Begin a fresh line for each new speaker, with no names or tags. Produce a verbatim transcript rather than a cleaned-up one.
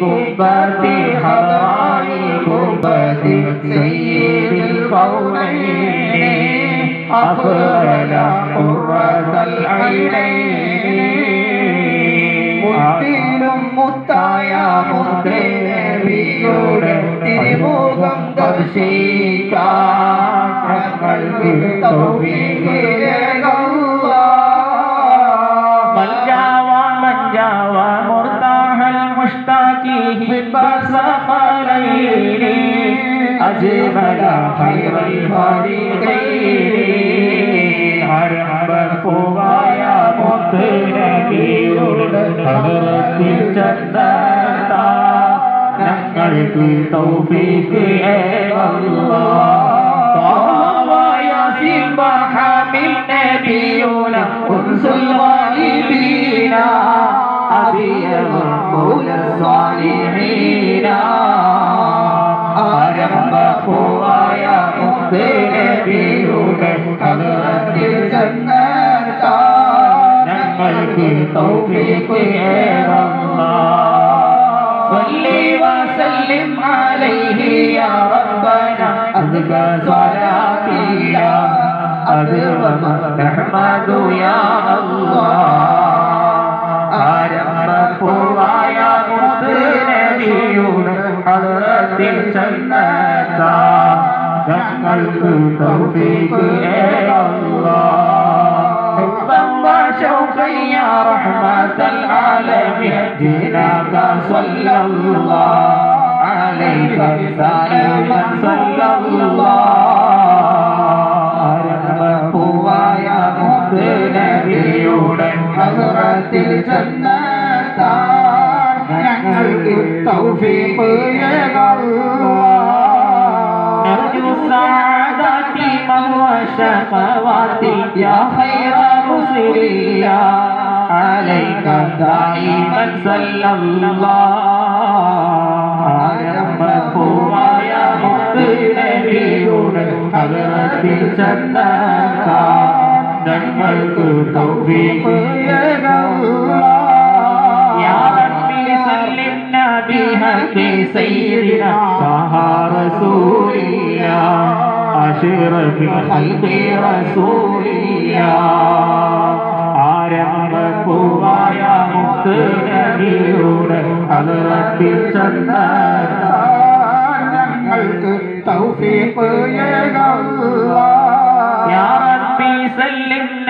قبة حضراء قبة سيد الكونين أفضل قرة العينين മുത്തിലും മുത്തായ മുത്തേ നബിയുടെ തിരുമുഖം ദർശിക്കാൻ ഞങ്ങൾക്ക് തൗഫീഖ് അല്ലാഹ് മഞ്ചാവ മഞ്ചാവ മുർതാഹൽ മുഷ്താഖി ബസഖലൈനി അജ്മല ഖൈറൽ ഖാലിഖൈൻ ഹർബപ്പോവായ മുത്ത് നബിയുടെ ഹദറത്തിൽ ചെന്നെത്താ ഞങ്ങൾക്ക് തൗഫീഖ് അല്ലാഹ് യാസീൻ ബഹമിൽ നബിയുന ഉൻസുൽ ഗാലിബീന അബിയ മൗല സ്വാലിഹീന ആരംഭപ്പോവായ മുത്ത് നബിയുടെ ഹദറത്തിൽ ചെന്നെത്താ ഞങ്ങൾക്ക് തൗഫീഖ് അല്ലാഹ് صلي وسلم عليه يا ربنا أزكى صلاتي يا أكرم نحمد يا الله ആരംഭപ്പോവായ മുത്ത് നബിയുടെ ഹദറത്തിൽ ചെന്നെത്താ ഞങ്ങൾക്ക് തൗഫീഖ് അല്ലാഹ് وشوقا يا رحمة العالمين جئناك صلى الله عليك سالما صلى الله رحمة يا മുത്ത് നബിയുടെ ഹദറത്തിൽ ചെന്നെത്താൻ ഞങ്ങൾക്ക് തൗഫീഖ് وشفواتي يا خير رسولي عليك دائما صلى الله ആരംഭപ്പോവായ മുത്ത് നബിയുടെ ഹദറത്തിൽ ചെന്നെത്താൻ ഞങ്ങൾക്ക് തൗഫീഖ് യാ റബ്ബി സല്ലിംനാ ബിഹഖി സയ്യിദിനാ ത്വഹാ റസൂലില്ലാഹ് أشرف الخلق رسول الله ആരംഭപ്പോവായ മുത്ത് നബിയുടെ ഹദറത്തിൽ ചെന്നെത്താൻ ഞങ്ങൾക്ക് തൗഫീഖ് അല്ലാഹ് യാ റബ്ബി സല്ലിം